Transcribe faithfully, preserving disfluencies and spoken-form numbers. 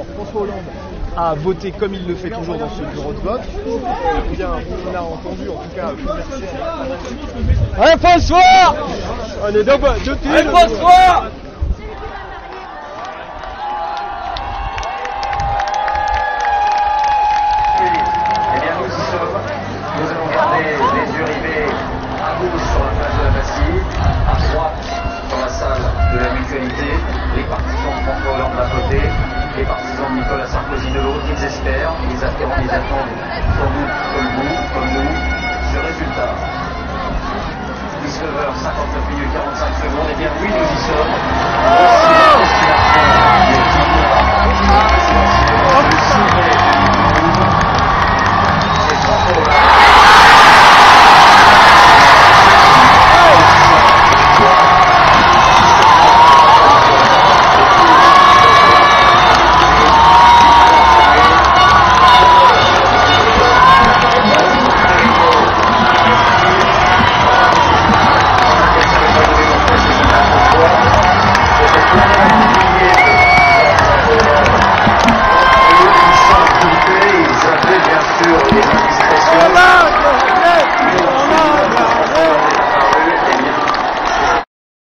Alors François Hollande a voté comme il le fait toujours dans ce bureau de vote. Eh bien, on a entendu en tout cas Commercial. Allez François! On est deux, deux tirs. Allez François! Eh bien, nous y sommes. Nous allons garder les yeux rivés à gauche sur la place de la Bastille, à droite dans la salle de la Mutualité, les partisans de François Hollande d'un côté, les partisans de Nicolas Sarkozy de l'autre. Ils espèrent, ils attendent, ils attendent, sans doute comme vous, comme nous, ce résultat. dix-neuf heures cinquante-neuf minutes quarante-cinq secondes, et bien oui, nous y sommes. Bien sûr,